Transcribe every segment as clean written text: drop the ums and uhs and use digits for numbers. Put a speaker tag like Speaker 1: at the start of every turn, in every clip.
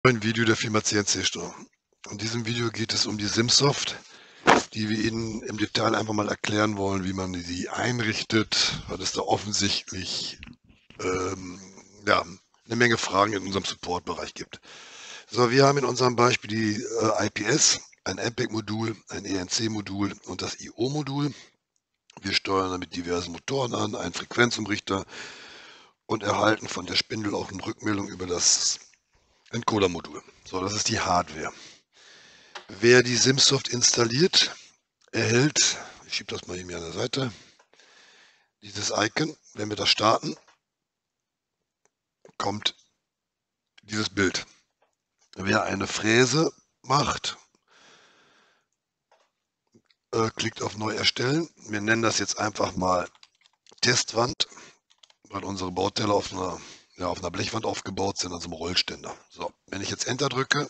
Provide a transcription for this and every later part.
Speaker 1: Ein Video der Firma CNC Store. In diesem Video geht es um die SimSoft, die wir Ihnen im Detail einfach mal erklären wollen, wie man sie einrichtet, weil es da offensichtlich ja, eine Menge Fragen in unserem Support-Bereich gibt. So, wir haben in unserem Beispiel die IPS, ein MPEG-Modul, ein ENC-Modul und das IO-Modul. Wir steuern damit diverse Motoren an, einen Frequenzumrichter und erhalten von der Spindel auch eine Rückmeldung über das Encoder-Modul. So, das ist die Hardware. Wer die SimSoft installiert, erhält, ich schiebe das mal hier an der Seite, dieses Icon. Wenn wir das starten, kommt dieses Bild. Wer eine Fräse macht, klickt auf Neu erstellen. Wir nennen das jetzt einfach mal Testwand, weil unsere Bauteile auf einer Blechwand aufgebaut sind, also einem Rollständer. So, wenn ich jetzt Enter drücke,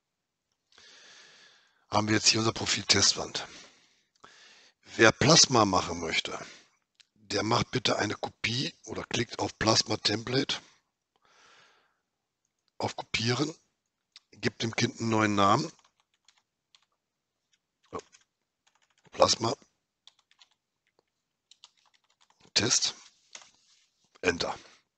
Speaker 1: haben wir jetzt hier unser Profil Testwand. Wer Plasma machen möchte, der macht bitte eine Kopie oder klickt auf Plasma Template, auf Kopieren, gibt dem Kind einen neuen Namen, Plasma, Test, Enter.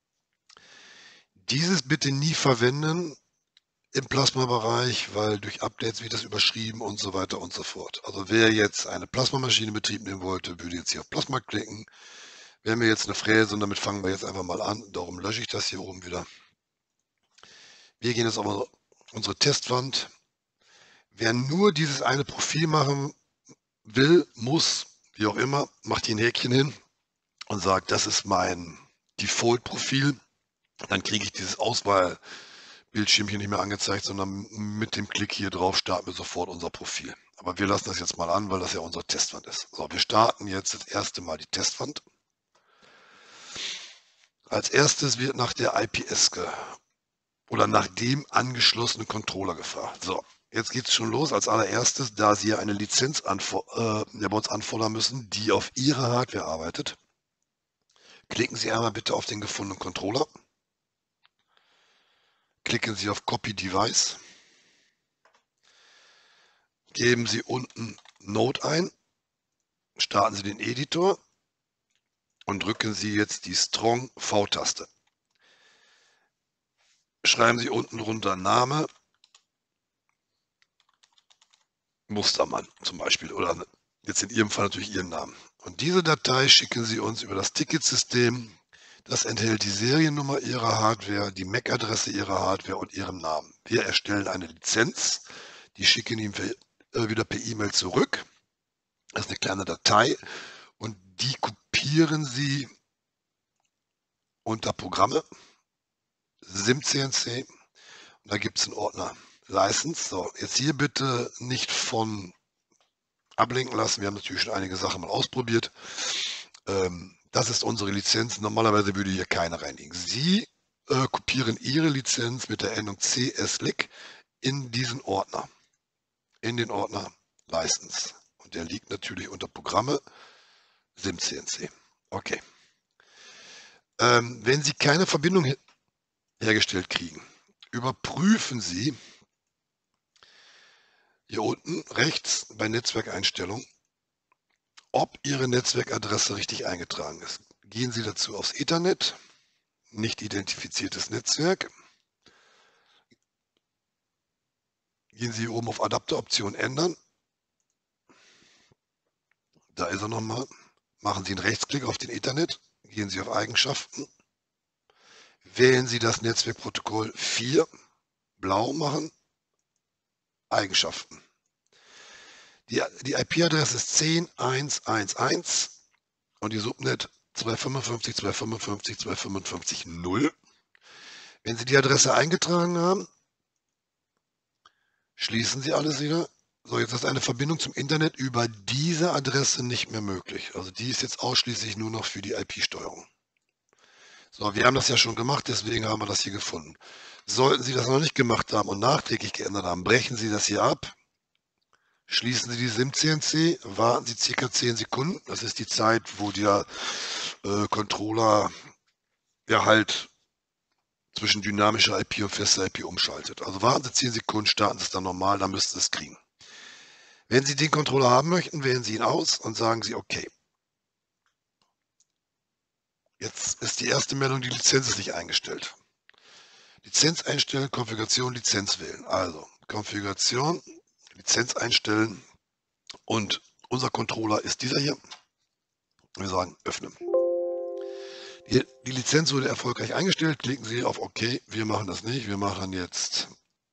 Speaker 1: Dieses bitte nie verwenden im Plasma-Bereich, weil durch Updates wird das überschrieben und so weiter und so fort. Also wer jetzt eine Plasmamaschine in Betrieb nehmen wollte, würde jetzt hier auf Plasma klicken. Wir haben jetzt eine Fräse und damit fangen wir jetzt einfach mal an. Darum lösche ich das hier oben wieder. Wir gehen jetzt auf unsere Testwand. Wer nur dieses eine Profil machen will, muss, wie auch immer, macht hier ein Häkchen hin und sagt, das ist mein Default-Profil. Dann kriege ich dieses Auswahlbildschirmchen nicht mehr angezeigt, sondern mit dem Klick hier drauf starten wir sofort unser Profil. Aber wir lassen das jetzt mal an, weil das ja unsere Testwand ist. So, wir starten jetzt das erste Mal die Testwand. Als erstes wird nach der IPS oder nach dem angeschlossenen Controller gefragt. So, jetzt geht es schon los. Als allererstes, da Sie ja eine Lizenz bei uns anfordern müssen, die auf Ihrer Hardware arbeitet, klicken Sie einmal bitte auf den gefundenen Controller. Klicken Sie auf Copy Device. Geben Sie unten Node ein. Starten Sie den Editor und drücken Sie jetzt die Strong V-Taste. Schreiben Sie unten drunter Name, Mustermann zum Beispiel, oder jetzt in Ihrem Fall natürlich Ihren Namen. Und diese Datei schicken Sie uns über das Ticketsystem. Das enthält die Seriennummer Ihrer Hardware, die MAC-Adresse Ihrer Hardware und Ihren Namen. Wir erstellen eine Lizenz, die schicken Ihnen wieder per E-Mail zurück. Das ist eine kleine Datei und die kopieren Sie unter Programme, SimCNC, und da gibt es einen Ordner License. So, jetzt hier bitte nicht von ablenken lassen. Wir haben natürlich schon einige Sachen mal ausprobiert. Das ist unsere Lizenz. Normalerweise würde hier keine reinigen. Sie kopieren Ihre Lizenz mit der Endung CSLIC in diesen Ordner, in den Ordner License. Und der liegt natürlich unter Programme SimCNC. Okay. Wenn Sie keine Verbindung hergestellt kriegen, überprüfen Sie hier unten rechts bei Netzwerkeinstellungen, ob Ihre Netzwerkadresse richtig eingetragen ist. Gehen Sie dazu aufs Ethernet, nicht identifiziertes Netzwerk. Gehen Sie hier oben auf Adapteroption ändern. Da ist er nochmal. Machen Sie einen Rechtsklick auf den Ethernet. Gehen Sie auf Eigenschaften. Wählen Sie das Netzwerkprotokoll 4. Blau machen. Eigenschaften. Die IP-Adresse ist 10.1.1.1 und die Subnet 255.255.255.0. Wenn Sie die Adresse eingetragen haben, schließen Sie alles wieder. So, jetzt ist eine Verbindung zum Internet über diese Adresse nicht mehr möglich. Also die ist jetzt ausschließlich nur noch für die IP-Steuerung. So, wir haben das ja schon gemacht, deswegen haben wir das hier gefunden. Sollten Sie das noch nicht gemacht haben und nachträglich geändert haben, brechen Sie das hier ab. Schließen Sie die SimCNC, warten Sie ca. 10 Sekunden. Das ist die Zeit, wo der Controller ja halt zwischen dynamischer IP und fester IP umschaltet. Also warten Sie 10 Sekunden, starten Sie es dann normal, dann müssten Sie es kriegen. Wenn Sie den Controller haben möchten, wählen Sie ihn aus und sagen Sie OK. Jetzt ist die erste Meldung, die Lizenz ist nicht eingestellt. Lizenz einstellen, Konfiguration, Lizenz wählen. Also Konfiguration, Lizenz einstellen und unser Controller ist dieser hier. Wir sagen öffnen. Die Lizenz wurde erfolgreich eingestellt. Klicken Sie auf OK. Wir machen das nicht. Wir machen jetzt,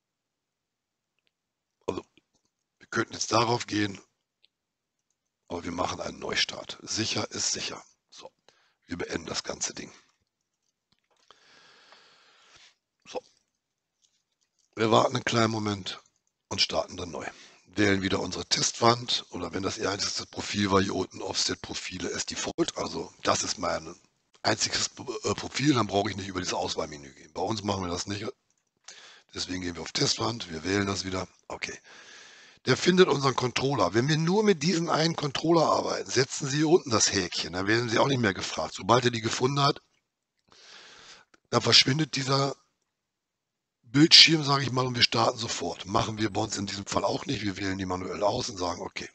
Speaker 1: also wir könnten jetzt darauf gehen, aber wir machen einen Neustart. Sicher ist sicher. So, wir beenden das ganze Ding. So, wir warten einen kleinen Moment und starten dann neu. Wählen wieder unsere Testwand oder wenn das Ihr einziges Profil war, hier unten Offset-Profile as Default. Also das ist mein einziges Profil, dann brauche ich nicht über dieses Auswahlmenü gehen. Bei uns machen wir das nicht. Deswegen gehen wir auf Testwand, wir wählen das wieder. Okay. Der findet unseren Controller. Wenn wir nur mit diesem einen Controller arbeiten, setzen Sie hier unten das Häkchen. Dann werden Sie auch nicht mehr gefragt. Sobald er die gefunden hat, dann verschwindet dieser Bildschirm, sage ich mal, und wir starten sofort. Machen wir bei uns in diesem Fall auch nicht. Wir wählen die manuell aus und sagen, okay.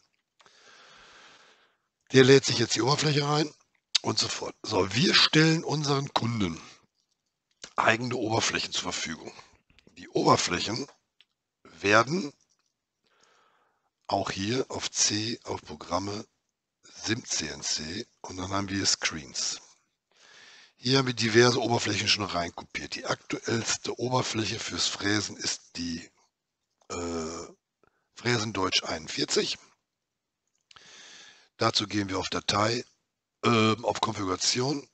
Speaker 1: Der lädt sich jetzt die Oberfläche rein und so fort. So, wir stellen unseren Kunden eigene Oberflächen zur Verfügung. Die Oberflächen werden auch hier auf C, auf Programme, SIM-CNC und dann haben wir Screens. Hier haben wir diverse Oberflächen schon reinkopiert. Die aktuellste Oberfläche fürs Fräsen ist die Fräsendeutsch 41. Dazu gehen wir auf Datei, auf Konfiguration,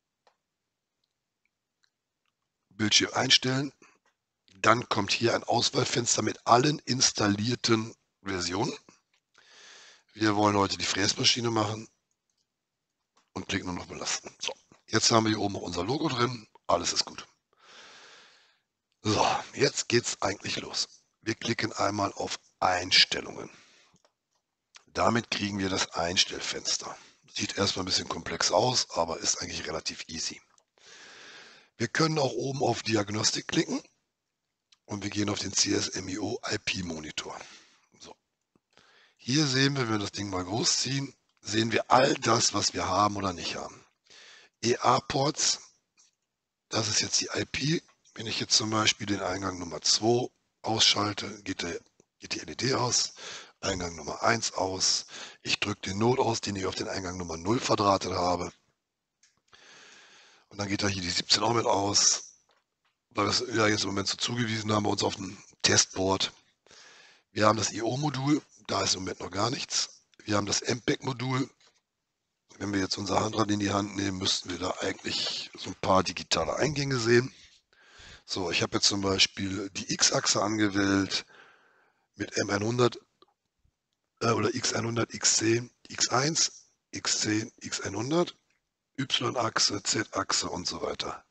Speaker 1: Bildschirm einstellen. Dann kommt hier ein Auswahlfenster mit allen installierten Versionen. Wir wollen heute die Fräsmaschine machen und klicken nur noch belasten. So, jetzt haben wir hier oben auch unser Logo drin. Alles ist gut. So, jetzt geht es eigentlich los. Wir klicken einmal auf Einstellungen. Damit kriegen wir das Einstellfenster. Sieht erstmal ein bisschen komplex aus, aber ist eigentlich relativ easy. Wir können auch oben auf Diagnostik klicken und wir gehen auf den CSMIO IP Monitor. So. Hier sehen wir, wenn wir das Ding mal groß ziehen, sehen wir all das, was wir haben oder nicht haben. EA-Ports, das ist jetzt die IP. Wenn ich jetzt zum Beispiel den Eingang Nummer 2 ausschalte, geht die LED aus. Eingang Nummer 1 aus. Ich drücke den Node aus, den ich auf den Eingang Nummer 0 verdrahtet habe. Und dann geht da hier die 17 auch mit aus, weil wir es ja jetzt im Moment so zugewiesen haben bei uns auf dem Testboard. Wir haben das IO-Modul, da ist im Moment noch gar nichts. Wir haben das MPEG-Modul. Wenn wir jetzt unser Handrad in die Hand nehmen, müssten wir da eigentlich so ein paar digitale Eingänge sehen. So, ich habe jetzt zum Beispiel die X-Achse angewählt mit M100 oder X100, X10, X1, X10, X100, Y-Achse, Z-Achse und so weiter.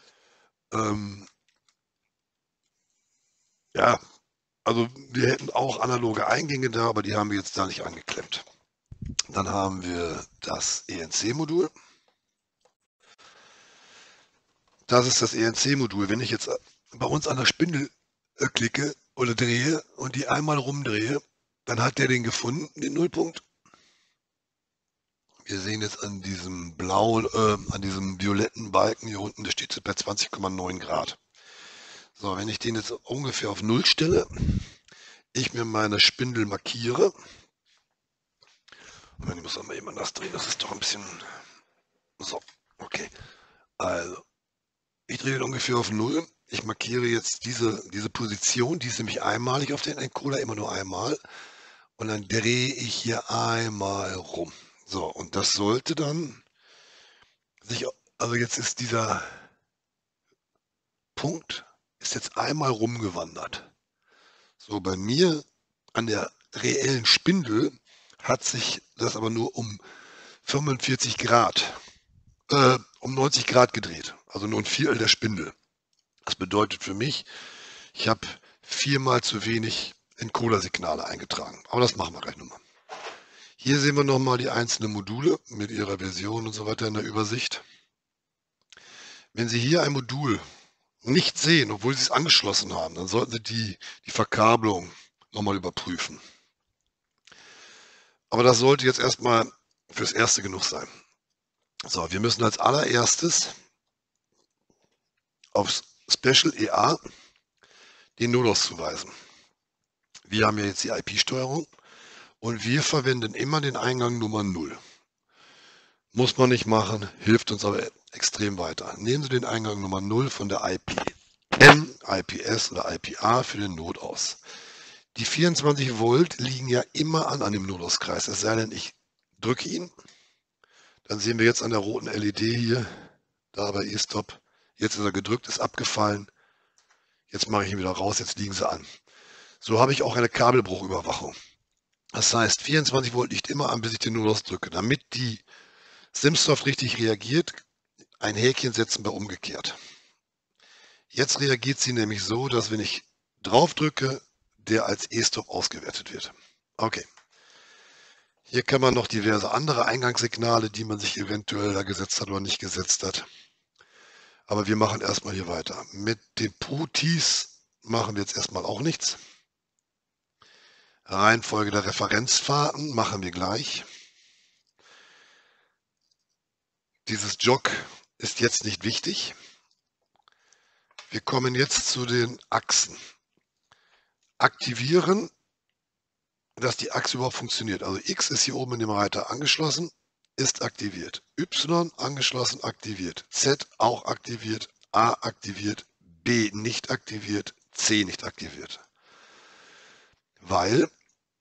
Speaker 1: Ja, also wir hätten auch analoge Eingänge da, aber die haben wir jetzt da nicht angeklemmt. Dann haben wir das ENC-Modul. Das ist das ENC-Modul. Wenn ich jetzt bei uns an der Spindel klicke oder drehe und die einmal rumdrehe, dann hat der den gefunden, den Nullpunkt. Wir sehen jetzt an diesem blauen, an diesem violetten Balken hier unten, der steht jetzt bei 20,9 Grad. So, wenn ich den jetzt ungefähr auf 0 stelle, ich mir meine Spindel markiere, ich muss aber eben anders drehen, das ist doch ein bisschen, so, okay. Also, ich drehe den ungefähr auf 0. Ich markiere jetzt diese Position, die ist nämlich einmalig auf den Encoder, immer nur einmal. Und dann drehe ich hier einmal rum. So, und das sollte dann sich, also jetzt ist dieser Punkt, ist jetzt einmal rumgewandert. So, bei mir an der reellen Spindel hat sich das aber nur um 45 Grad, um 90 Grad gedreht. Also nur ein Viertel der Spindel. Das bedeutet für mich, ich habe 4-mal zu wenig Encoder-Signale eingetragen. Aber das machen wir gleich nochmal. Hier sehen wir nochmal die einzelnen Module mit ihrer Version und so weiter in der Übersicht. Wenn Sie hier ein Modul nicht sehen, obwohl sie es angeschlossen haben, dann sollten sie die Verkabelung nochmal überprüfen. Aber das sollte jetzt erstmal fürs Erste genug sein. So, wir müssen als allererstes aufs Special EA den Nodos zuweisen. Wir haben ja jetzt die IP-Steuerung und wir verwenden immer den Eingang Nummer 0. Muss man nicht machen, hilft uns aber extrem weiter. Nehmen Sie den Eingang Nummer 0 von der IPN, IPS oder IPA für den Node aus. Die 24 Volt liegen ja immer an dem Nodos-Kreis, es sei denn, ich drücke ihn. Dann sehen wir jetzt an der roten LED hier, da bei E-Stop, jetzt ist er gedrückt, ist abgefallen. Jetzt mache ich ihn wieder raus, jetzt liegen sie an. So habe ich auch eine Kabelbruchüberwachung. Das heißt, 24 Volt liegt immer an, bis ich den Nodos drücke. Damit die SimSoft richtig reagiert, ein Häkchen setzen bei umgekehrt. Jetzt reagiert sie nämlich so, dass wenn ich drauf drücke, der als E-Stop ausgewertet wird. Okay. Hier kann man noch diverse andere Eingangssignale, die man sich eventuell da gesetzt hat oder nicht gesetzt hat. Aber wir machen erstmal hier weiter. Mit den PuTis machen wir jetzt erstmal auch nichts. Reihenfolge der Referenzfahrten machen wir gleich. Dieses Jog ist jetzt nicht wichtig. Wir kommen jetzt zu den Achsen. Aktivieren, dass die Achse überhaupt funktioniert. Also X ist hier oben in dem Reiter angeschlossen, ist aktiviert. Y angeschlossen, aktiviert. Z auch aktiviert. A aktiviert. B nicht aktiviert. C nicht aktiviert. Weil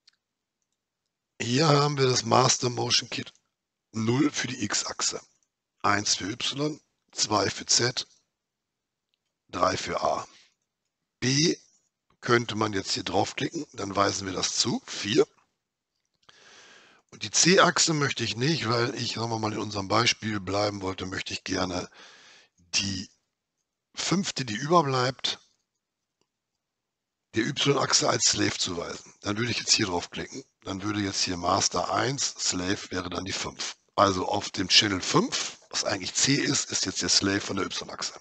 Speaker 1: hier haben wir das Master Motion Kit 0 für die X-Achse. 1 für Y, 2 für Z, 3 für A. B könnte man jetzt hier draufklicken, dann weisen wir das zu, 4. Und die C-Achse möchte ich nicht, weil ich, sagen wir mal, in unserem Beispiel bleiben wollte, möchte ich gerne die 5., die überbleibt, der Y-Achse als Slave zuweisen. Dann würde ich jetzt hier draufklicken, dann würde jetzt hier Master 1, Slave wäre dann die 5. Also auf dem Channel 5, was eigentlich C ist, ist jetzt der Slave von der Y-Achse.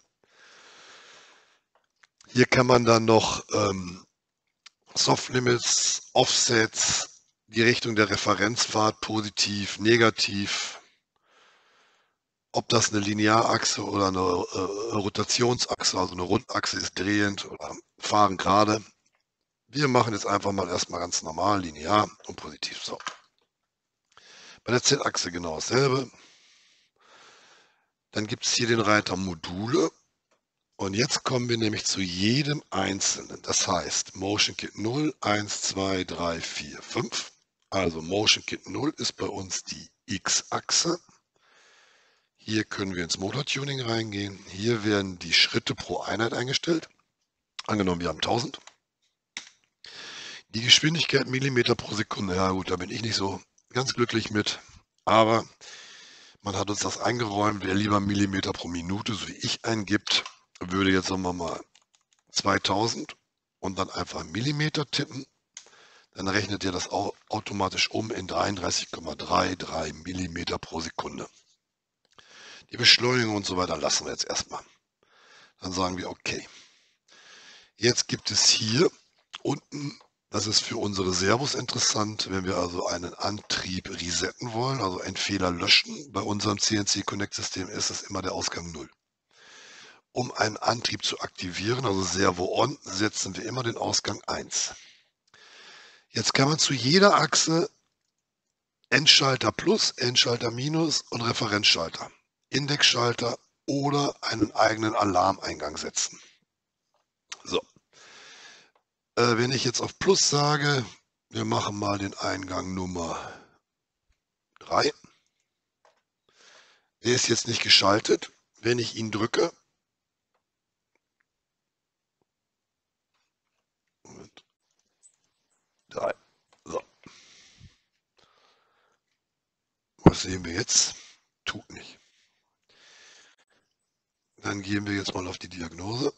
Speaker 1: Hier kann man dann noch Soft Limits, Offsets, die Richtung der Referenzfahrt, positiv, negativ, ob das eine Linearachse oder eine Rotationsachse, also eine Rundachse ist, drehend oder fahren gerade. Wir machen jetzt einfach mal erstmal ganz normal, linear und positiv. So. Bei der Z-Achse genau dasselbe. Dann gibt es hier den Reiter Module. Und jetzt kommen wir nämlich zu jedem einzelnen. Das heißt, Motion Kit 0, 1, 2, 3, 4, 5. Also Motion Kit 0 ist bei uns die X-Achse. Hier können wir ins Motor-Tuning reingehen. Hier werden die Schritte pro Einheit eingestellt. Angenommen, wir haben 1000. Die Geschwindigkeit Millimeter pro Sekunde. Ja gut, da bin ich nicht so ganz glücklich mit. Aber man hat uns das eingeräumt. Wer lieber Millimeter pro Minute, so wie ich, eingibt, würde jetzt, sagen wir mal, 2000 und dann einfach Millimeter tippen. Dann rechnet ihr das automatisch um in 33,33 Millimeter pro Sekunde. Die Beschleunigung und so weiter lassen wir jetzt erstmal. Dann sagen wir okay. Jetzt gibt es hier unten, das ist für unsere Servos interessant, wenn wir also einen Antrieb resetten wollen, also einen Fehler löschen. Bei unserem CNC Connect System ist es immer der Ausgang 0. Um einen Antrieb zu aktivieren, also Servo On, setzen wir immer den Ausgang 1. Jetzt kann man zu jeder Achse Endschalter plus, Endschalter minus und Referenzschalter, Indexschalter oder einen eigenen Alarmeingang setzen. So. Wenn ich jetzt auf Plus sage, wir machen mal den Eingang Nummer 3. Der ist jetzt nicht geschaltet. Wenn ich ihn drücke, Moment, 3. So. Was sehen wir jetzt? Tut nicht. Dann gehen wir jetzt mal auf die Diagnose.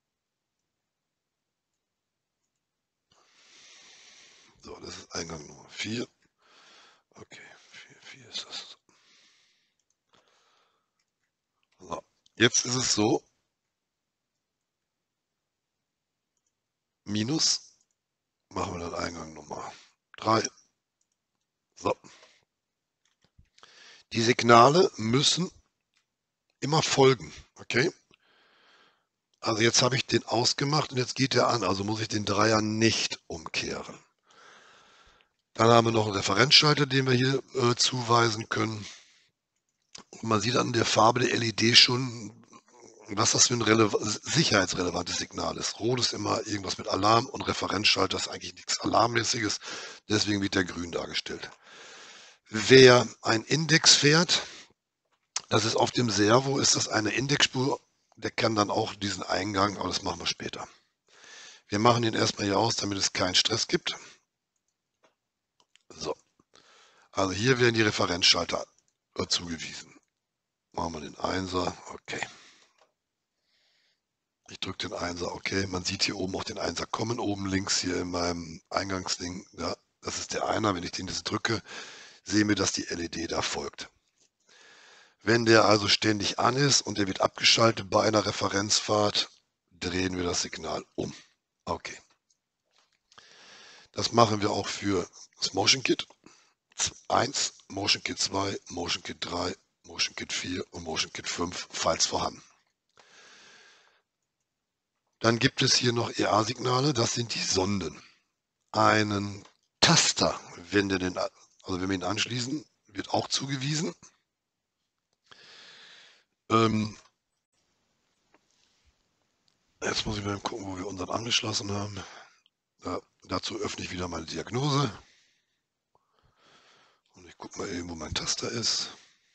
Speaker 1: So, das ist Eingang Nummer 4. Okay, 4 ist das. So. Jetzt ist es so, minus, machen wir dann Eingang Nummer 3. So. Die Signale müssen immer folgen, okay? Also jetzt habe ich den ausgemacht und jetzt geht er an, also muss ich den Dreier nicht umkehren. Dann haben wir noch einen Referenzschalter, den wir hier zuweisen können. Und man sieht an der Farbe der LED schon, was das für ein sicherheitsrelevantes Signal ist. Rot ist immer irgendwas mit Alarm und Referenzschalter ist eigentlich nichts Alarmmäßiges, deswegen wird der grün dargestellt. Wer ein Index fährt, das ist auf dem Servo, ist das eine Indexspur, der kann dann auch diesen Eingang, aber das machen wir später. Wir machen ihn erstmal hier aus, damit es keinen Stress gibt. So, also hier werden die Referenzschalter zugewiesen. Machen wir den Einser, okay. Ich drücke den Einser, okay. Man sieht hier oben auch den Einser kommen, oben links hier in meinem Eingangsding. Ja, das ist der Einer. Wenn ich den jetzt drücke, sehen wir, dass die LED da folgt. Wenn der also ständig an ist und der wird abgeschaltet bei einer Referenzfahrt, drehen wir das Signal um. Okay. Das machen wir auch für das Motion Kit 1, Motion Kit 2, Motion Kit 3, Motion Kit 4 und Motion Kit 5, falls vorhanden. Dann gibt es hier noch EA-Signale, das sind die Sonden. Einen Taster, wenn wir ihn anschließen, wird auch zugewiesen. Jetzt muss ich mal gucken, wo wir unseren angeschlossen haben. Ja, dazu öffne ich wieder meine Diagnose. Und ich gucke mal eben, wo mein Taster ist.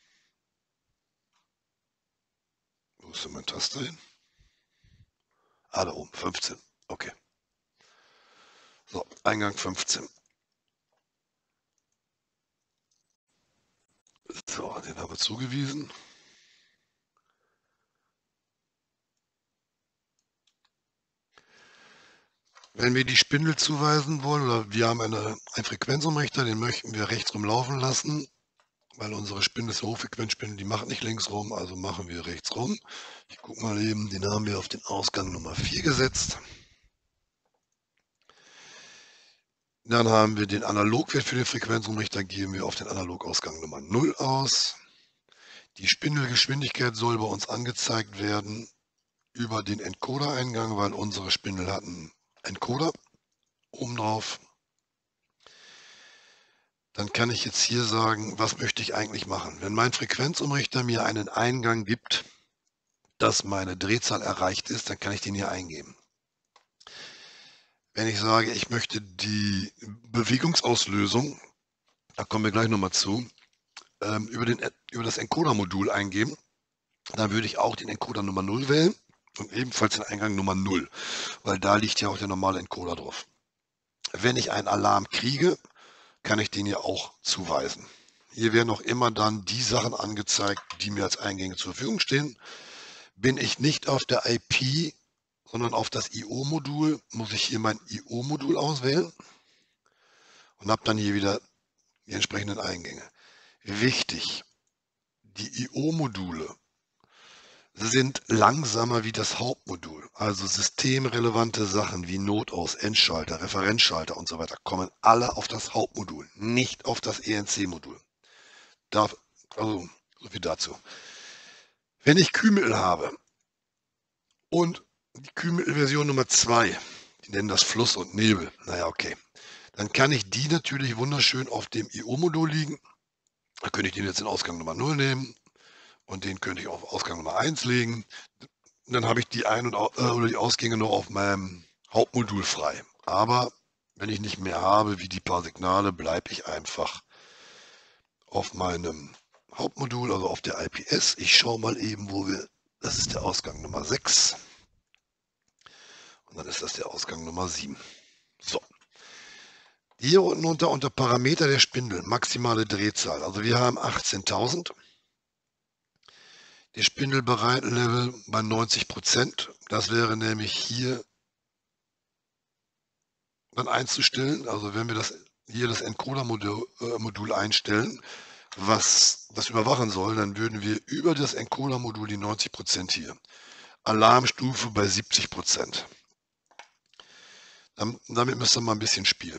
Speaker 1: Wo ist denn mein Taster hin? Ah, da oben, 15. Okay. So, Eingang 15. So, den haben wir zugewiesen. Wenn wir die Spindel zuweisen wollen, oder wir haben einen Frequenzumrichter, den möchten wir rechtsrum laufen lassen, weil unsere Spindel ist eine Hochfrequenzspindel, die macht nicht linksrum, also machen wir rechtsrum. Ich gucke mal eben, den haben wir auf den Ausgang Nummer 4 gesetzt. Dann haben wir den Analogwert für den Frequenzumrichter, geben wir auf den Analogausgang Nummer 0 aus. Die Spindelgeschwindigkeit soll bei uns angezeigt werden über den Encoder-Eingang, weil unsere Spindel hat einen Encoder oben drauf. Dann kann ich jetzt hier sagen, was möchte ich eigentlich machen? Wenn mein Frequenzumrichter mir einen Eingang gibt, dass meine Drehzahl erreicht ist, dann kann ich den hier eingeben. Wenn ich sage, ich möchte die Bewegungsauslösung, da kommen wir gleich nochmal zu, über das Encoder-Modul eingeben, dann würde ich auch den Encoder Nummer 0 wählen und ebenfalls den Eingang Nummer 0, weil da liegt ja auch der normale Encoder drauf. Wenn ich einen Alarm kriege, kann ich den ja auch zuweisen. Hier werden auch immer dann die Sachen angezeigt, die mir als Eingänge zur Verfügung stehen. Bin ich nicht auf der IP, sondern auf das IO-Modul, muss ich hier mein IO-Modul auswählen und habe dann hier wieder die entsprechenden Eingänge. Wichtig, die IO-Module sind langsamer wie das Hauptmodul. Also systemrelevante Sachen wie Notaus, Endschalter, Referenzschalter und so weiter kommen alle auf das Hauptmodul, nicht auf das ENC-Modul. Also so viel dazu. Wenn ich Kühlmittel habe und die Kühlmittelversion Nummer 2, die nennen das Fluss und Nebel, naja, okay, dann kann ich die natürlich wunderschön auf dem IO-Modul liegen. Da könnte ich den jetzt in Ausgang Nummer 0 nehmen. Und den könnte ich auf Ausgang Nummer 1 legen. Und dann habe ich die oder die Ausgänge noch auf meinem Hauptmodul frei. Aber wenn ich nicht mehr habe, wie die paar Signale, bleibe ich einfach auf meinem Hauptmodul, also auf der IPS. Ich schaue mal eben, das ist der Ausgang Nummer 6. Und dann ist das der Ausgang Nummer 7. So. Hier unten unter Parameter der Spindel, maximale Drehzahl. Also wir haben 18.000. Der Spindelbreitenlevel bei 90%. Das wäre nämlich hier dann einzustellen. Also wenn wir hier das Encoder-Modul einstellen, was das überwachen soll, dann würden wir über das Encoder-Modul die 90% hier. Alarmstufe bei 70%. Damit müsst ihr mal ein bisschen spielen.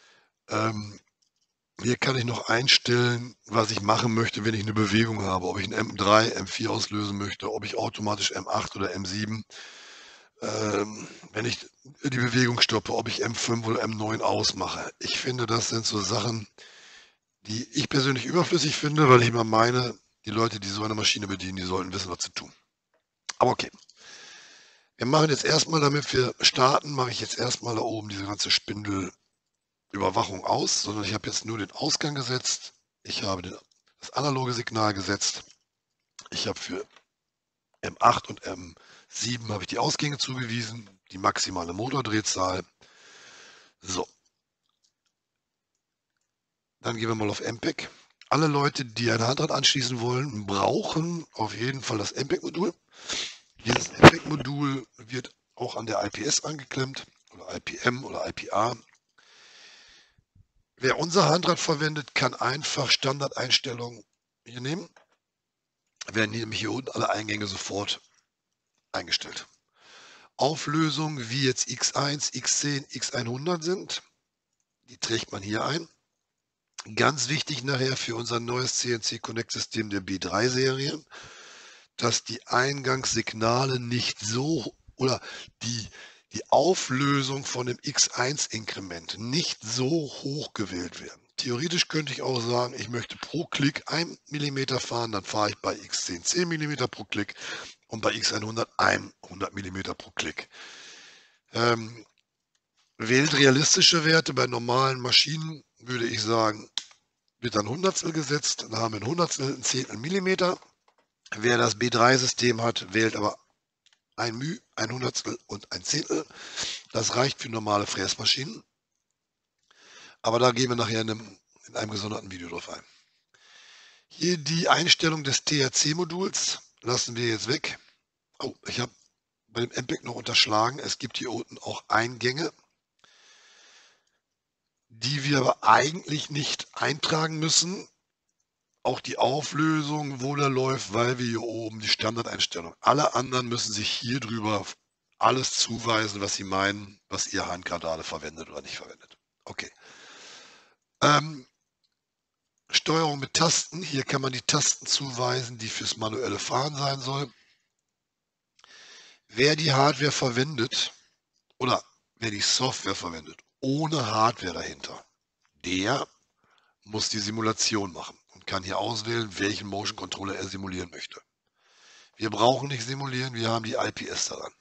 Speaker 1: Hier kann ich noch einstellen, was ich machen möchte, wenn ich eine Bewegung habe, ob ich 'n M3, M4 auslösen möchte, ob ich automatisch M8 oder M7, wenn ich die Bewegung stoppe, ob ich M5 oder M9 ausmache. Ich finde, das sind so Sachen, die ich persönlich überflüssig finde, weil ich immer meine, die Leute, die so eine Maschine bedienen, die sollten wissen, was sie tun. Aber okay. Wir machen jetzt erstmal, damit wir starten, mache ich jetzt erstmal da oben diese ganze Spindelüberwachung aus, sondern ich habe jetzt nur den Ausgang gesetzt. Ich habe das analoge Signal gesetzt. Ich habe für M8 und M7 habe ich die Ausgänge zugewiesen, die maximale Motordrehzahl. So, dann gehen wir mal auf MPEG. Alle Leute, die ein Handrad anschließen wollen, brauchen auf jeden Fall das MPEG-Modul. Dieses MPEG-Modul wird auch an der IPS angeklemmt oder IPM oder IPA. Wer unser Handrad verwendet, kann einfach Standardeinstellungen hier nehmen. Werden hier nämlich hier unten alle Eingänge sofort eingestellt. Auflösung wie jetzt X1, X10, X100 sind, die trägt man hier ein. Ganz wichtig nachher für unser neues CNC Connect System der B3-Serie, dass die Eingangssignale nicht so oder die Auflösung von dem X1-Inkrement nicht so hoch gewählt werden. Theoretisch könnte ich auch sagen, ich möchte pro Klick 1 mm fahren, dann fahre ich bei X10 10 mm pro Klick und bei X100 100 mm pro Klick. Wählt realistische Werte. Bei normalen Maschinen würde ich sagen, wird dann Hundertstel gesetzt. Dann haben wir ein Hundertstel, ein Zehntel Millimeter. Wer das B3-System hat, wählt aber ein μ, ein Hundertstel und ein Zehntel. Das reicht für normale Fräsmaschinen. Aber da gehen wir nachher in einem gesonderten Video drauf ein. Hier die Einstellung des THC-Moduls lassen wir jetzt weg. Oh, ich habe bei dem MPEG noch unterschlagen. Es gibt hier unten auch Eingänge, die wir aber eigentlich nicht eintragen müssen. Auch die Auflösung, wo der läuft, weil wir hier oben die Standardeinstellung. Alle anderen müssen sich hier drüber alles zuweisen, was sie meinen, was ihr Handgranate verwendet oder nicht verwendet. Okay. Steuerung mit Tasten. Hier kann man die Tasten zuweisen, die fürs manuelle Fahren sein soll. Wer die Hardware verwendet oder wer die Software verwendet, ohne Hardware dahinter, der muss die Simulation machen und kann hier auswählen, welchen Motion Controller er simulieren möchte. Wir brauchen nicht simulieren, wir haben die IPS daran.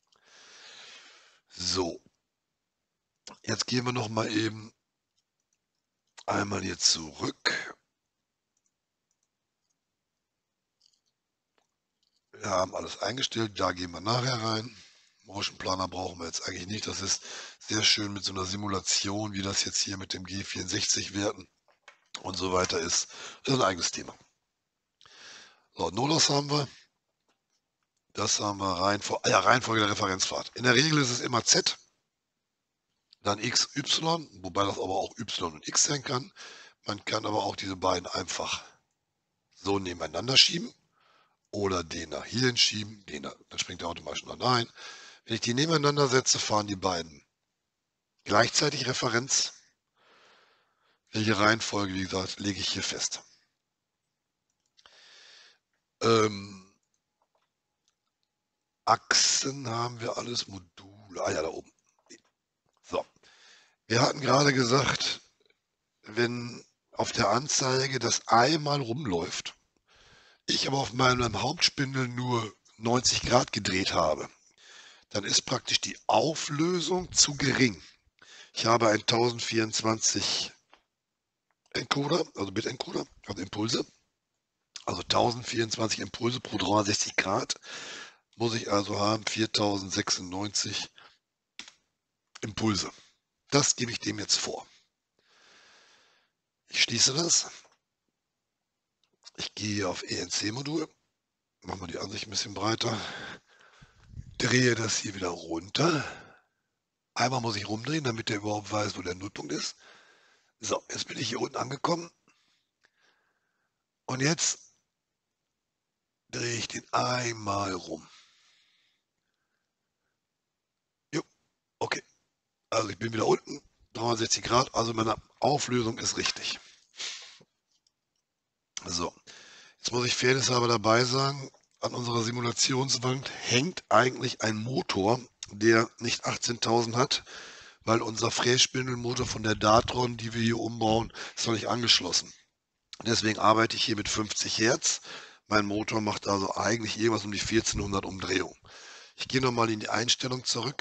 Speaker 1: So, jetzt gehen wir noch mal eben einmal hier zurück. Wir haben alles eingestellt, da gehen wir nachher rein. Motion Planer brauchen wir jetzt eigentlich nicht. Das ist sehr schön mit so einer Simulation, wie das jetzt hier mit dem G64-Werten und so weiter ist. Das ist ein eigenes Thema. So, NOLOS haben wir. Das haben wir Reihenfolge der Referenzfahrt. In der Regel ist es immer Z, dann X, Y, wobei das aber auch Y und X sein kann. Man kann aber auch diese beiden einfach so nebeneinander schieben oder den nach hierhin schieben, dann springt er automatisch noch ein. Wenn ich die nebeneinander setze, fahren die beiden gleichzeitig Referenz. Welche Reihenfolge, wie gesagt, lege ich hier fest. Achsen haben wir alles, Module, ja, da oben. So, wir hatten gerade gesagt, wenn auf der Anzeige das einmal rumläuft, ich aber auf meinem Hauptspindel nur 90 Grad gedreht habe, dann ist praktisch die Auflösung zu gering. Ich habe einen 1024 Encoder, also Bit-Encoder, also Impulse. Also 1024 Impulse pro 360 Grad muss ich also haben, 4096 Impulse. Das gebe ich dem jetzt vor. Ich schließe das. Ich gehe auf ENC-Modul, machen wir die Ansicht ein bisschen breiter, drehe das hier wieder runter. Einmal muss ich rumdrehen, damit der überhaupt weiß, wo der Nullpunkt ist. So, jetzt bin ich hier unten angekommen. Und jetzt drehe ich den einmal rum. Jo, okay. Also ich bin wieder unten, 360 Grad, also meine Auflösung ist richtig. So, jetzt muss ich fairnesshalber dabei sagen, an unserer Simulationswand hängt eigentlich ein Motor, der nicht 18.000 hat, weil unser Frässpindelmotor von der Datron, die wir hier umbauen, ist noch nicht angeschlossen. Deswegen arbeite ich hier mit 50 Hertz. Mein Motor macht also eigentlich irgendwas um die 1400 Umdrehungen. Ich gehe nochmal in die Einstellung zurück.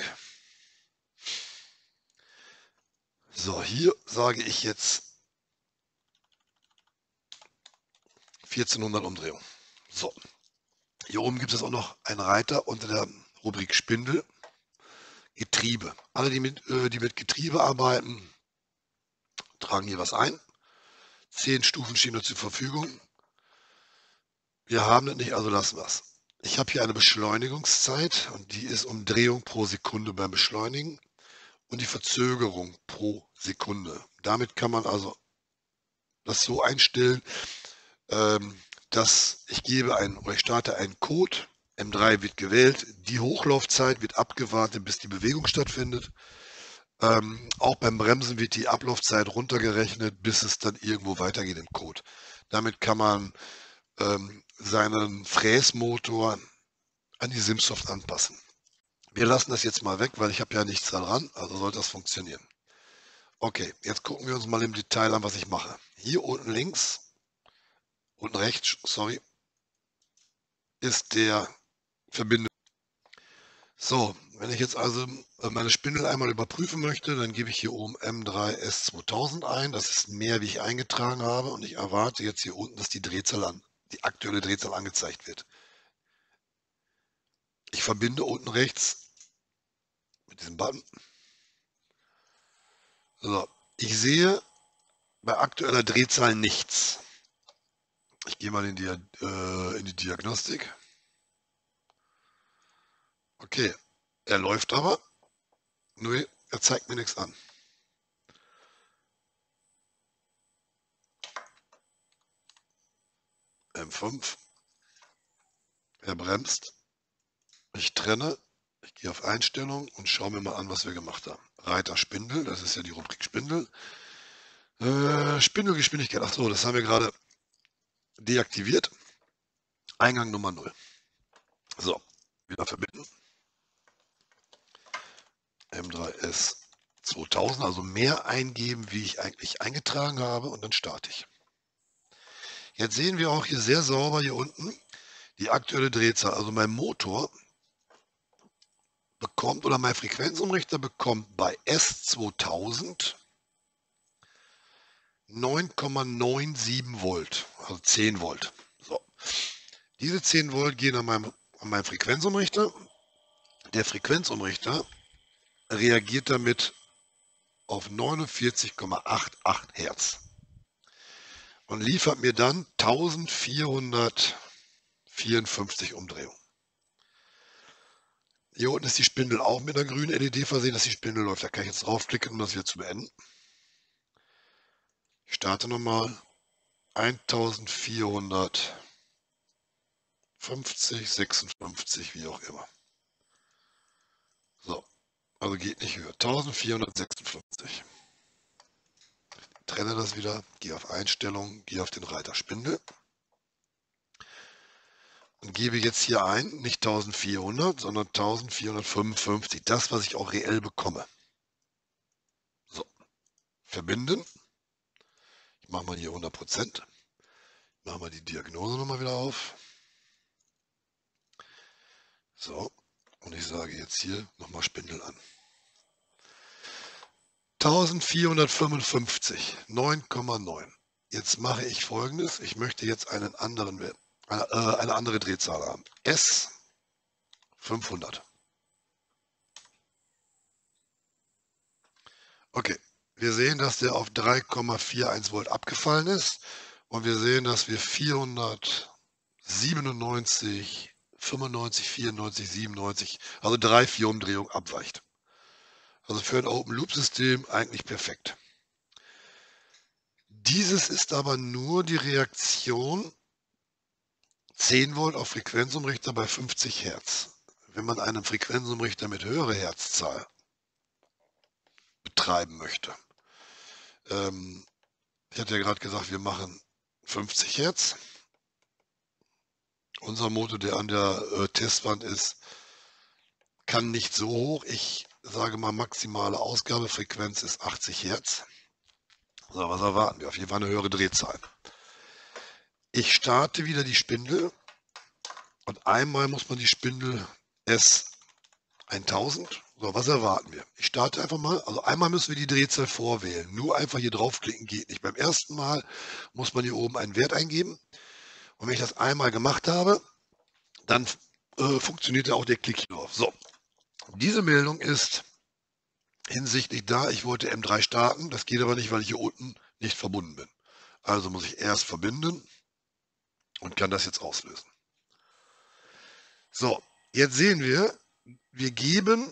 Speaker 1: So, hier sage ich jetzt 1400 Umdrehungen. So, hier oben gibt es auch noch einen Reiter unter der Rubrik Spindel. Getriebe. Alle, die mit Getriebe arbeiten, tragen hier was ein. 10 Stufen stehen zur Verfügung. Wir haben das nicht, also lassen wir es. Ich habe hier eine Beschleunigungszeit und die ist Umdrehung pro Sekunde beim Beschleunigen und die Verzögerung pro Sekunde. Damit kann man also das so einstellen, dass ich starte einen Code, M3 wird gewählt, die Hochlaufzeit wird abgewartet, bis die Bewegung stattfindet. Auch beim Bremsen wird die Ablaufzeit runtergerechnet, bis es dann irgendwo weitergeht im Code. Damit kann man seinen Fräsmotor an die SimSoft anpassen. Wir lassen das jetzt mal weg, weil ich habe ja nichts daran, also sollte das funktionieren. Okay, jetzt gucken wir uns mal im Detail an, was ich mache. Hier unten rechts, sorry, ist der Verbindung. So, wenn ich jetzt also meine Spindel einmal überprüfen möchte, dann gebe ich hier oben M3S2000 ein. Das ist mehr, wie ich eingetragen habe. Und ich erwarte jetzt hier unten, dass die aktuelle Drehzahl angezeigt wird. Ich verbinde unten rechts mit diesem Button. So, ich sehe bei aktueller Drehzahl nichts. Ich gehe mal in die Diagnostik. Okay, er läuft aber, nur er zeigt mir nichts an. M5, er bremst, ich trenne, ich gehe auf Einstellungen und schaue mir mal an, was wir gemacht haben. Reiter Spindel, das ist ja die Rubrik Spindel. Spindelgeschwindigkeit, ach so, das haben wir gerade deaktiviert. Eingang Nummer 0. So, wieder verbinden. M3S 2000, also mehr eingeben, wie ich eigentlich eingetragen habe, und dann starte ich. Jetzt sehen wir auch hier sehr sauber hier unten die aktuelle Drehzahl. Also mein Motor bekommt, oder mein Frequenzumrichter bekommt bei S2000 9,97 Volt, also 10 Volt. So. Diese 10 Volt gehen an meinen Frequenzumrichter. Der Frequenzumrichter reagiert damit auf 49,88 Hertz und liefert mir dann 1454 Umdrehungen. Hier unten ist die Spindel auch mit einer grünen LED versehen, dass die Spindel läuft. Da kann ich jetzt draufklicken, um das wieder zu beenden. Ich starte nochmal. 1450, 56, wie auch immer. So, also geht nicht höher. 1456. Trenne das wieder, gehe auf Einstellungen, gehe auf den Reiter Spindel und gebe jetzt hier ein, nicht 1400, sondern 1455. Das, was ich auch reell bekomme. So, verbinden. Ich mache mal hier 100%. Machen wir die Diagnose nochmal wieder auf. So, und ich sage jetzt hier nochmal Spindel an. 1455, 9,9. Jetzt mache ich Folgendes. Ich möchte jetzt eine andere Drehzahl haben. S 500. Okay, wir sehen, dass der auf 3,41 Volt abgefallen ist. Und wir sehen, dass wir 497, 95, 94, 97, also 3-4 Umdrehungen abweicht. Also für ein Open-Loop-System eigentlich perfekt. Dieses ist aber nur die Reaktion 10 Volt auf Frequenzumrichter bei 50 Hertz. Wenn man einen Frequenzumrichter mit höherer Herzzahl betreiben möchte. Ich hatte ja gerade gesagt, wir machen 50 Hertz. Unser Motor, der an der Testwand ist, kann nicht so hoch. Ich sage mal, maximale Ausgabefrequenz ist 80 Hertz. So, was erwarten wir? Auf jeden Fall eine höhere Drehzahl. Ich starte wieder die Spindel und einmal muss man die Spindel S1000. So, was erwarten wir? Ich starte einfach mal. Also einmal müssen wir die Drehzahl vorwählen. Nur einfach hier draufklicken geht nicht. Beim ersten Mal muss man hier oben einen Wert eingeben. Und wenn ich das einmal gemacht habe, dann funktioniert ja auch der Klick hier drauf. So, diese Meldung ist hinsichtlich da, ich wollte M3 starten. Das geht aber nicht, weil ich hier unten nicht verbunden bin. Also muss ich erst verbinden und kann das jetzt auslösen. So, jetzt sehen wir, wir geben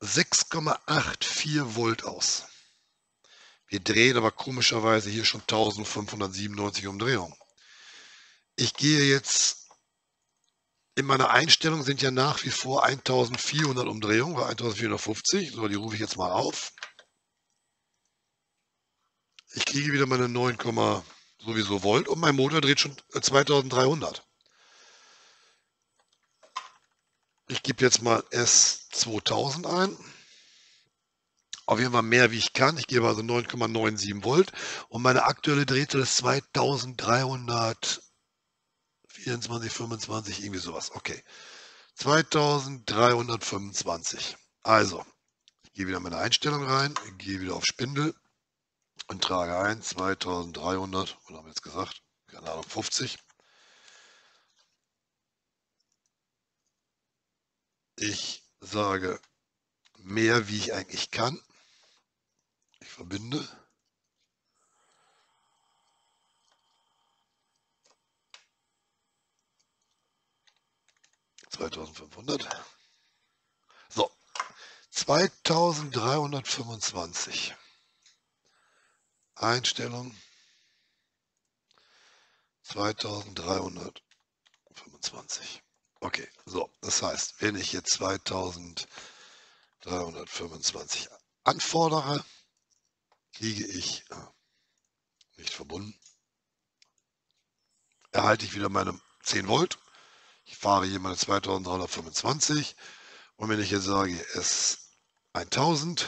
Speaker 1: 6,84 Volt aus. Wir drehen aber komischerweise hier schon 1597 Umdrehungen. Ich gehe jetzt, in meiner Einstellung sind ja nach wie vor 1400 Umdrehungen, bei 1450. So, die rufe ich jetzt mal auf. Ich kriege wieder meine 9, sowieso Volt und mein Motor dreht schon 2300. Ich gebe jetzt mal S2000 ein. Auf jeden Fall mehr wie ich kann. Ich gebe also 9,97 Volt und meine aktuelle Drehzahl ist 2324, 25, irgendwie sowas. Okay. 2325. Also, ich gehe wieder meine Einstellung rein, gehe wieder auf Spindel und trage ein 2300, was haben wir jetzt gesagt? Keine Ahnung, 50. Ich sage mehr, wie ich eigentlich kann. Ich verbinde. $2500. So, 2325. Einstellung 2325. Okay, so, das heißt, wenn ich jetzt 2325 anfordere, kriege ich, nicht verbunden, erhalte ich wieder meine 10 Volt. Ich fahre hier meine 2325 und wenn ich jetzt sage S1000,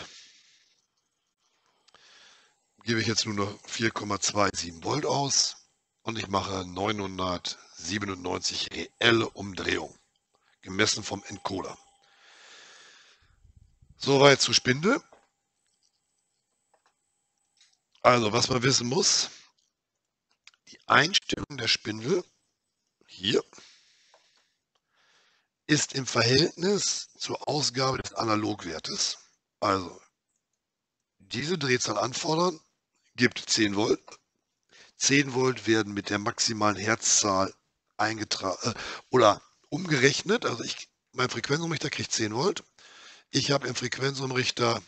Speaker 1: gebe ich jetzt nur noch 4,27 Volt aus und ich mache 997 reelle Umdrehungen, gemessen vom Encoder. Soweit zu Spindel. Also, was man wissen muss, die Einstellung der Spindel hier ist im Verhältnis zur Ausgabe des Analogwertes. Also, diese Drehzahl anfordern, gibt 10 Volt. 10 Volt werden mit der maximalen Herzzahl eingetragen oder umgerechnet. Also mein Frequenzumrichter kriegt 10 Volt. Ich habe im Frequenzumrichter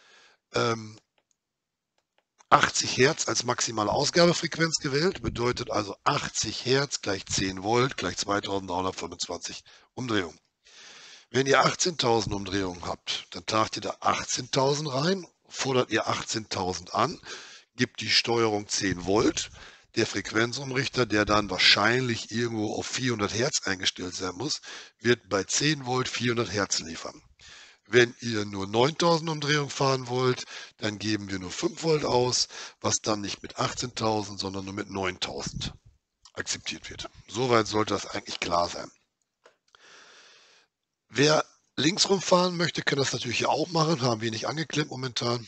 Speaker 1: 80 Hertz als maximale Ausgabefrequenz gewählt. Bedeutet also 80 Hertz gleich 10 Volt gleich 2325 Umdrehungen. Wenn ihr 18.000 Umdrehungen habt, dann tragt ihr da 18.000 rein, fordert ihr 18.000 an, gibt die Steuerung 10 Volt. Der Frequenzumrichter, der dann wahrscheinlich irgendwo auf 400 Hertz eingestellt sein muss, wird bei 10 Volt 400 Hertz liefern. Wenn ihr nur 9000 Umdrehungen fahren wollt, dann geben wir nur 5 Volt aus, was dann nicht mit 18.000, sondern nur mit 9000 akzeptiert wird. Soweit sollte das eigentlich klar sein. Wer linksrum fahren möchte, kann das natürlich hier auch machen, haben wir nicht angeklemmt momentan.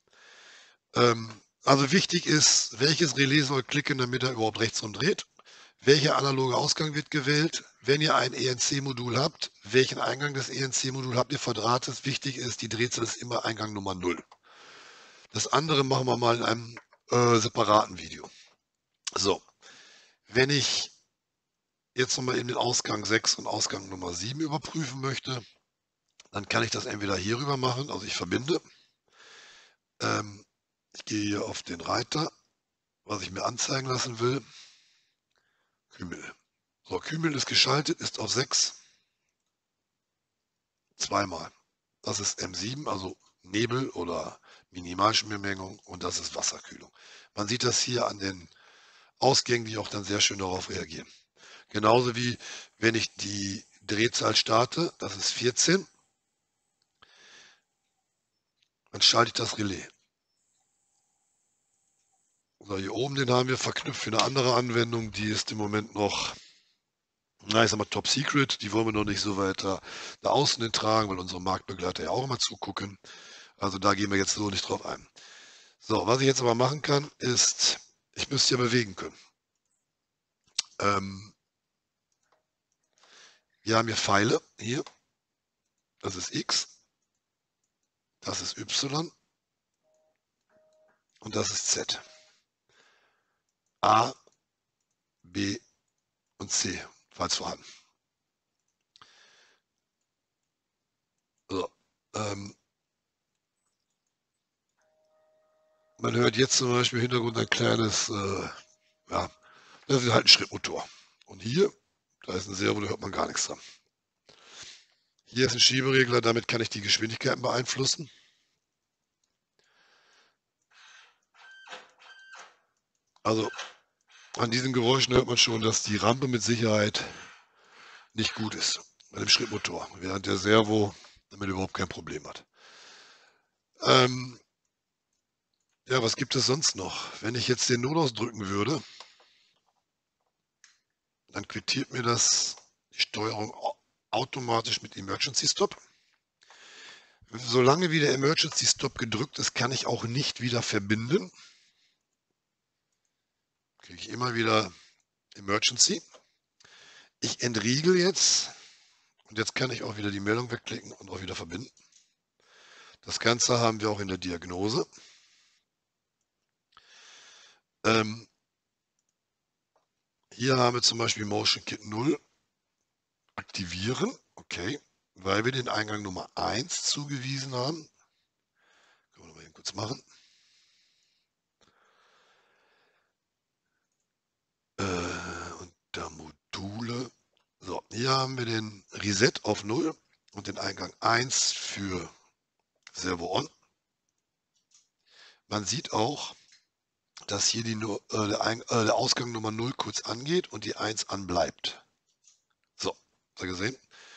Speaker 1: Also wichtig ist, welches Relais soll klicken, damit er überhaupt rechtsrum dreht. Welcher analoge Ausgang wird gewählt? Wenn ihr ein ENC-Modul habt, welchen Eingang des ENC-Moduls habt ihr verdrahtet? Wichtig ist, die Drehzahl ist immer Eingang Nummer 0. Das andere machen wir mal in einem separaten Video. So, wenn ich jetzt nochmal in den Ausgang 6 und Ausgang Nummer 7 überprüfen möchte, dann kann ich das entweder hier rüber machen, also ich verbinde. Ich gehe hier auf den Reiter, was ich mir anzeigen lassen will. Kümmel. So, Kümmel ist geschaltet, ist auf 6. Zweimal. Das ist M7, also Nebel oder Minimalschmiermengung und das ist Wasserkühlung. Man sieht das hier an den Ausgängen, die auch dann sehr schön darauf reagieren. Genauso wie wenn ich die Drehzahl starte, das ist 14, dann schalte ich das Relais. So, hier oben, den haben wir verknüpft für eine andere Anwendung, die ist im Moment noch, na, ich sag mal, top secret, die wollen wir noch nicht so weiter nach außen hin tragen, weil unsere Marktbegleiter ja auch immer zugucken. Also da gehen wir jetzt so nicht drauf ein. So, was ich jetzt aber machen kann, ist, ich müsste ja bewegen können. Wir haben hier Pfeile, hier, das ist X, das ist Y und das ist Z. A, B und C, falls vorhanden. So, man hört jetzt zum Beispiel im Hintergrund ein kleines, ja, das ist halt ein Schrittmotor. Und hier, da ist ein Servo, da hört man gar nichts dran. Hier ist ein Schieberegler, damit kann ich die Geschwindigkeiten beeinflussen. Also an diesen Geräuschen hört man schon, dass die Rampe mit Sicherheit nicht gut ist bei dem Schrittmotor, während der Servo damit überhaupt kein Problem hat. Ja, was gibt es sonst noch? Wenn ich jetzt den Notaus drücken würde, dann quittiert mir das die Steuerung automatisch mit Emergency Stop. Solange wie der Emergency Stop gedrückt ist, kann ich auch nicht wieder verbinden. Kriege ich immer wieder Emergency. Ich entriegel jetzt und jetzt kann ich auch wieder die Meldung wegklicken und auch wieder verbinden. Das Ganze haben wir auch in der Diagnose. Hier haben wir zum Beispiel Motion Kit 0 aktivieren, okay, weil wir den Eingang Nummer 1 zugewiesen haben. Können wir mal eben kurz machen. Unter Module. So, hier haben wir den Reset auf 0 und den Eingang 1 für Servo On. Man sieht auch, dass hier der Ausgang Nummer 0 kurz angeht und die 1 anbleibt. So, habt ihr gesehen?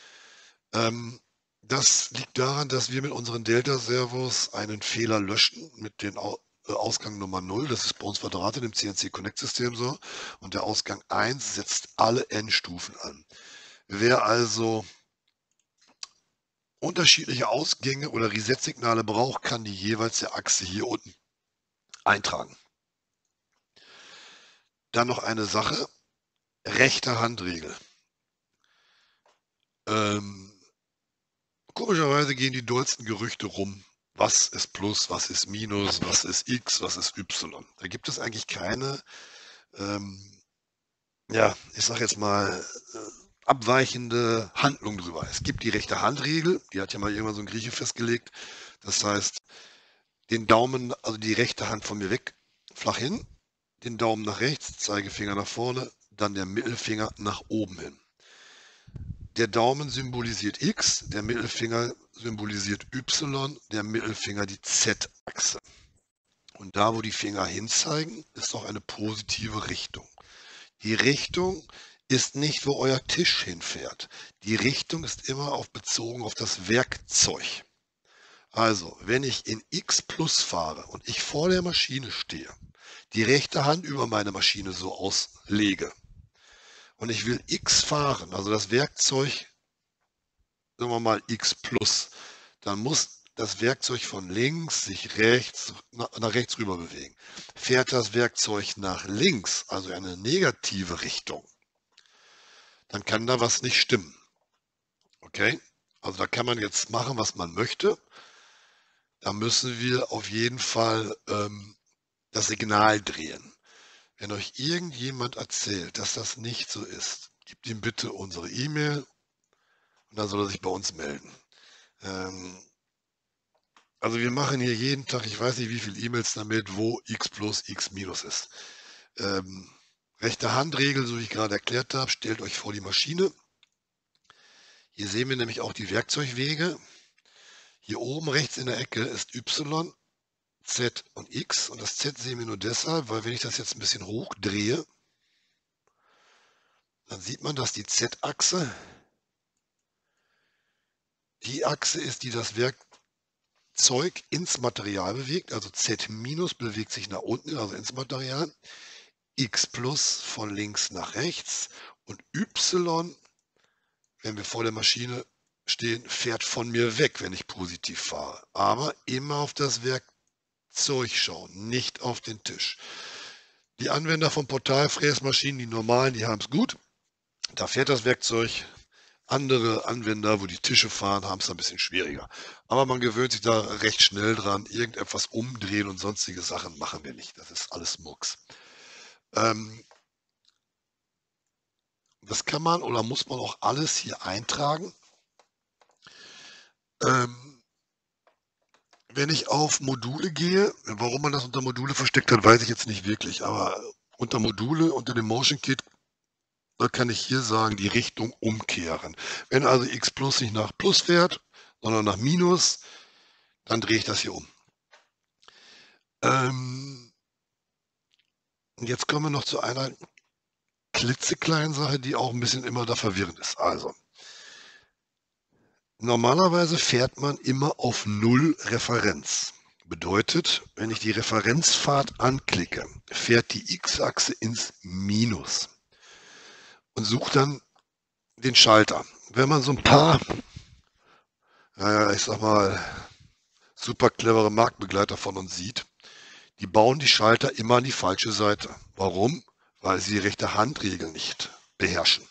Speaker 1: Das liegt daran, dass wir mit unseren Delta-Servos einen Fehler löschen mit dem Ausgang Nummer 0. Das ist bei uns verdrahtet im CNC-Connect-System so. Und der Ausgang 1 setzt alle Endstufen an. Wer also unterschiedliche Ausgänge oder Reset-Signale braucht, kann die jeweils der Achse hier unten eintragen. Dann noch eine Sache, rechte Handregel. Komischerweise gehen die dollsten Gerüchte rum. Was ist Plus, was ist Minus, was ist X, was ist Y. Da gibt es eigentlich keine, ja, ich sag jetzt mal, abweichende Handlung drüber. Es gibt die rechte Handregel, die hat ja mal irgendwann so ein Grieche festgelegt. Das heißt, den Daumen, also die rechte Hand von mir weg, flach hin, den Daumen nach rechts, Zeigefinger nach vorne, dann der Mittelfinger nach oben hin. Der Daumen symbolisiert X, der Mittelfinger symbolisiert Y, der Mittelfinger die Z-Achse. Und da, wo die Finger hinzeigen, ist auch eine positive Richtung. Die Richtung ist nicht, wo euer Tisch hinfährt. Die Richtung ist immer bezogen auf das Werkzeug. Also, wenn ich in X Plus fahre und ich vor der Maschine stehe, die rechte Hand über meine Maschine so auslege und ich will X fahren, also das Werkzeug, sagen wir mal X Plus, dann muss das Werkzeug von links sich nach rechts rüber bewegen. Fährt das Werkzeug nach links, also in eine negative Richtung, dann kann da was nicht stimmen. Okay? Also da kann man jetzt machen, was man möchte. Da müssen wir auf jeden Fall das Signal drehen. Wenn euch irgendjemand erzählt, dass das nicht so ist, gebt ihm bitte unsere E-Mail und dann soll er sich bei uns melden. Also wir machen hier jeden Tag, ich weiß nicht wie viele E-Mails damit, wo X plus, X minus ist. Rechte Handregel, so wie ich gerade erklärt habe, stellt euch vor die Maschine. Hier sehen wir nämlich auch die Werkzeugwege. Hier oben rechts in der Ecke ist Y, Z und X. Und das Z sehen wir nur deshalb, weil wenn ich das jetzt ein bisschen hochdrehe, dann sieht man, dass die Z-Achse die Achse ist, die das Werkzeug ins Material bewegt. Also Z- bewegt sich nach unten, also ins Material. X plus von links nach rechts. Und Y, wenn wir vor der Maschine stehen, fährt von mir weg, wenn ich positiv fahre. Aber immer auf das Werkzeug schauen, nicht auf den Tisch. Die Anwender von Portalfräsmaschinen, die normalen, die haben es gut. Da fährt das Werkzeug. Andere Anwender, wo die Tische fahren, haben es ein bisschen schwieriger. Aber man gewöhnt sich da recht schnell dran. Irgendetwas umdrehen und sonstige Sachen machen wir nicht. Das ist alles Murks. Das kann man oder muss man auch alles hier eintragen. Wenn ich auf Module gehe, warum man das unter Module versteckt hat, weiß ich jetzt nicht wirklich. Aber unter Module, unter dem Motion Kit, da kann ich hier sagen, die Richtung umkehren. Wenn also X plus nicht nach Plus fährt, sondern nach Minus, dann drehe ich das hier um. Jetzt kommen wir noch zu einer klitzekleinen Sache, die auch ein bisschen immer da verwirrend ist. Also, normalerweise fährt man immer auf 0 Referenz. Bedeutet, wenn ich die Referenzfahrt anklicke, fährt die X-Achse ins Minus und sucht dann den Schalter. Wenn man so ein paar, naja, ich sag mal, super clevere Marktbegleiter von uns sieht, die bauen die Schalter immer an die falsche Seite. Warum? Weil sie die rechte Handregel nicht beherrschen.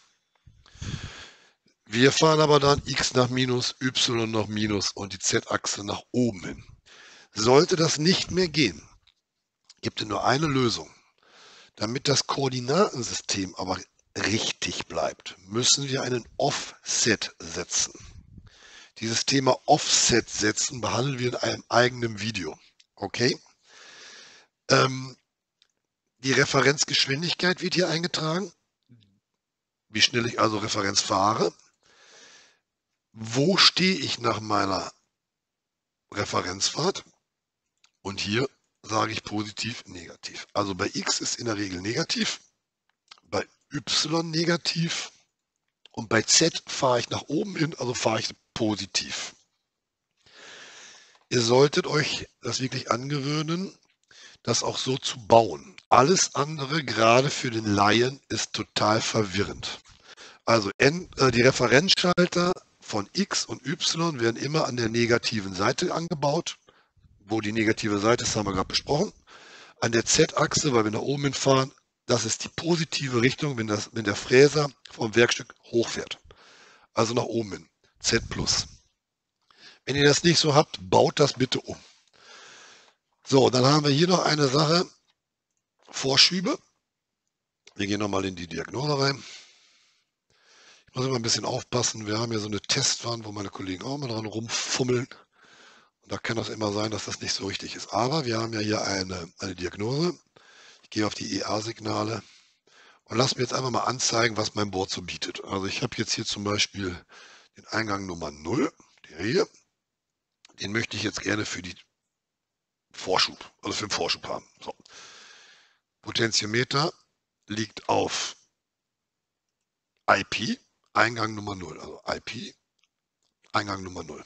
Speaker 1: Wir fahren aber dann X nach Minus, Y nach Minus und die Z-Achse nach oben hin. Sollte das nicht mehr gehen, gibt es nur eine Lösung. Damit das Koordinatensystem aber richtig bleibt, müssen wir einen Offset setzen. Dieses Thema Offset setzen behandeln wir in einem eigenen Video. Okay? Die Referenzgeschwindigkeit wird hier eingetragen, wie schnell ich also Referenz fahre. Wo stehe ich nach meiner Referenzfahrt? Und hier sage ich positiv, negativ. Also bei X ist in der Regel negativ, bei Y negativ und bei Z fahre ich nach oben hin, also fahre ich positiv. Ihr solltet euch das wirklich angewöhnen, das auch so zu bauen. Alles andere, gerade für den Laien, ist total verwirrend. Also die Referenzschalter von X und Y werden immer an der negativen Seite angebaut. Wo die negative Seite ist, haben wir gerade besprochen. An der Z-Achse, weil wir nach oben hin fahren, das ist die positive Richtung, wenn der Fräser vom Werkstück hochfährt. Also nach oben hin, Z+. Wenn ihr das nicht so habt, baut das bitte um. So, dann haben wir hier noch eine Sache, Vorschübe. Wir gehen nochmal in die Diagnose rein. Ich muss immer ein bisschen aufpassen, wir haben hier so eine Testwand, wo meine Kollegen auch mal dran rumfummeln. Und da kann das immer sein, dass das nicht so richtig ist. Aber wir haben ja hier eine Diagnose. Ich gehe auf die EA-Signale und lasse mir jetzt einfach mal anzeigen, was mein Board so bietet. Also ich habe jetzt hier zum Beispiel den Eingang Nummer 0, der hier. Den möchte ich jetzt gerne für die Vorschub, also für den Vorschub haben. So. Potentiometer liegt auf IP, Eingang Nummer 0, also IP, Eingang Nummer 0.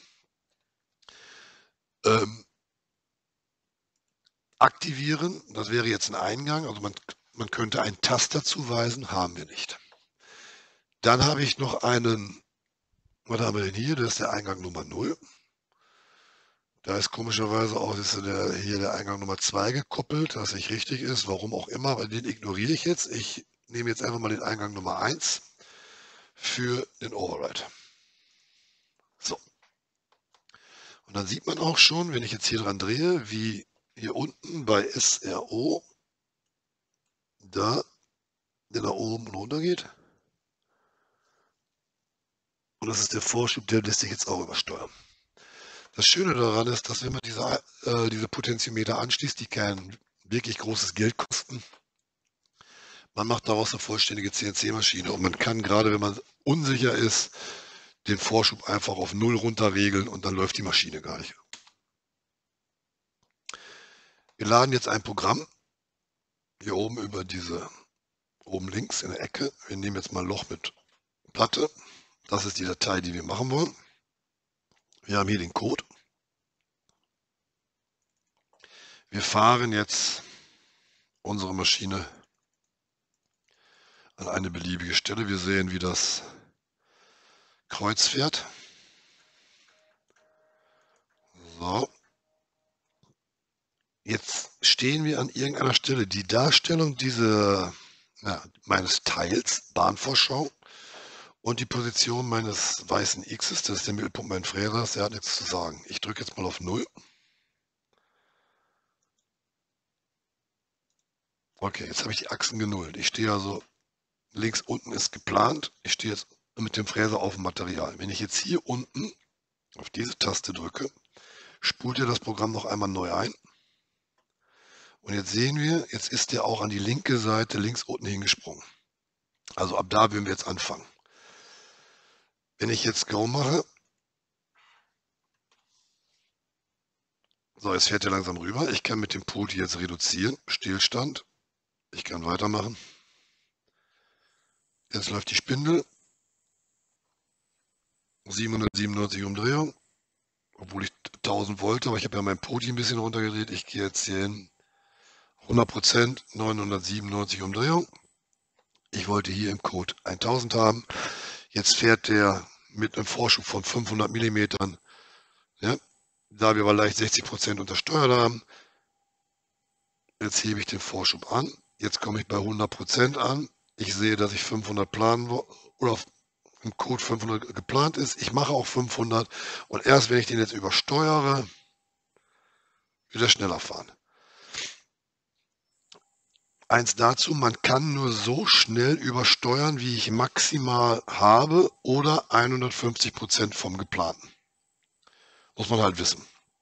Speaker 1: Aktivieren, das wäre jetzt ein Eingang, also man könnte einen Taster zuweisen, haben wir nicht. Dann habe ich noch einen, was haben wir denn hier? Das ist der Eingang Nummer 0. Da ist komischerweise auch hier der Eingang Nummer 2 gekoppelt, was nicht richtig ist, warum auch immer, aber den ignoriere ich jetzt. Ich nehme jetzt einfach mal den Eingang Nummer 1 für den Override. So. Und dann sieht man auch schon, wenn ich jetzt hier dran drehe, wie hier unten bei SRO da der nach oben und runter geht. Und das ist der Vorschub, der lässt sich jetzt auch übersteuern. Das Schöne daran ist, dass wenn man diese Potentiometer anschließt, die kein wirklich großes Geld kosten, man macht daraus eine vollständige CNC-Maschine und man kann, gerade wenn man unsicher ist, den Vorschub einfach auf 0 runterregeln und dann läuft die Maschine gar nicht. Wir laden jetzt ein Programm hier oben über diese, oben links in der Ecke. Wir nehmen jetzt mal Loch mit Platte. Das ist die Datei, die wir machen wollen. Wir haben hier den Code. Wir fahren jetzt unsere Maschine an eine beliebige Stelle. Wir sehen, wie das Kreuz fährt. So. Jetzt stehen wir an irgendeiner Stelle. Die Darstellung meines Teils, Bahnvorschau, und die Position meines weißen X's, das ist der Mittelpunkt meines Fräsers, der hat nichts zu sagen. Ich drücke jetzt mal auf 0. Okay, jetzt habe ich die Achsen genullt. Ich stehe also, links unten ist geplant. Ich stehe jetzt mit dem Fräser auf dem Material. Wenn ich jetzt hier unten auf diese Taste drücke, spult er das Programm noch einmal neu ein. Und jetzt sehen wir, jetzt ist der auch an die linke Seite links unten hingesprungen. Also ab da würden wir jetzt anfangen. Wenn ich jetzt Go mache, so, jetzt fährt er langsam rüber. Ich kann mit dem Pult jetzt reduzieren, Stillstand. Ich kann weitermachen. Jetzt läuft die Spindel. 797 Umdrehungen. Obwohl ich 1000 wollte, aber ich habe ja mein Pult ein bisschen runtergedreht. Ich gehe jetzt hier hin. 100%, 997 Umdrehungen. Ich wollte hier im Code 1000 haben. Jetzt fährt der mit einem Vorschub von 500 mm. Ja, da wir aber leicht 60% untersteuert haben, jetzt hebe ich den Vorschub an. Jetzt komme ich bei 100% an. Ich sehe, dass ich 500 planen oder im Code 500 geplant ist. Ich mache auch 500 und erst wenn ich den jetzt übersteuere, wird er schneller fahren. Eins dazu, man kann nur so schnell übersteuern, wie ich maximal habe oder 150% vom geplanten. Muss man halt wissen.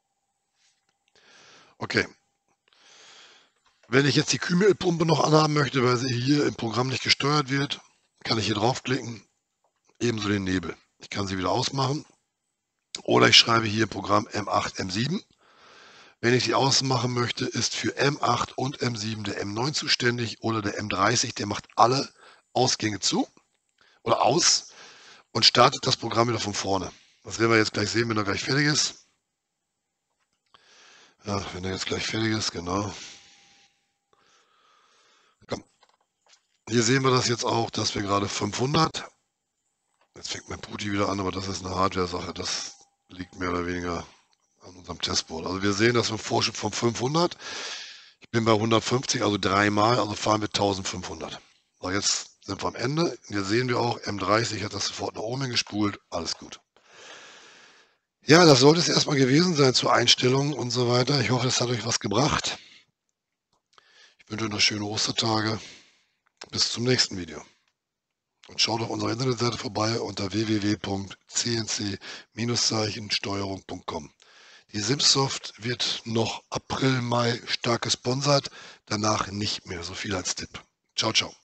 Speaker 1: Okay. Wenn ich jetzt die Kühlmittelpumpe noch anhaben möchte, weil sie hier im Programm nicht gesteuert wird, kann ich hier draufklicken. Ebenso den Nebel. Ich kann sie wieder ausmachen. Oder ich schreibe hier im Programm M8, M7. Wenn ich die ausmachen möchte, ist für M8 und M7 der M9 zuständig oder der M30, der macht alle Ausgänge zu oder aus und startet das Programm wieder von vorne. Das werden wir jetzt gleich sehen, wenn er gleich fertig ist. Ja, wenn er jetzt gleich fertig ist, genau. Komm. Hier sehen wir das jetzt auch, dass wir gerade 500. Jetzt fängt mein Puti wieder an, aber das ist eine Hardware-Sache. Das liegt mehr oder weniger an unserem Testboard. Also wir sehen, dass wir einen Vorschub von 500. Ich bin bei 150, also dreimal, also fahren wir 1500. So, jetzt sind wir am Ende. Hier sehen wir auch, M30 hat das sofort nach oben gespult. Alles gut. Ja, das sollte es erstmal gewesen sein zur Einstellung und so weiter. Ich hoffe, es hat euch was gebracht. Ich wünsche euch noch schöne Ostertage. Bis zum nächsten Video. Und schaut auf unserer Internetseite vorbei unter www.cnc-steuerung.com. Die Simsoft wird noch April, Mai stark gesponsert, danach nicht mehr. So viel als Tipp. Ciao, ciao.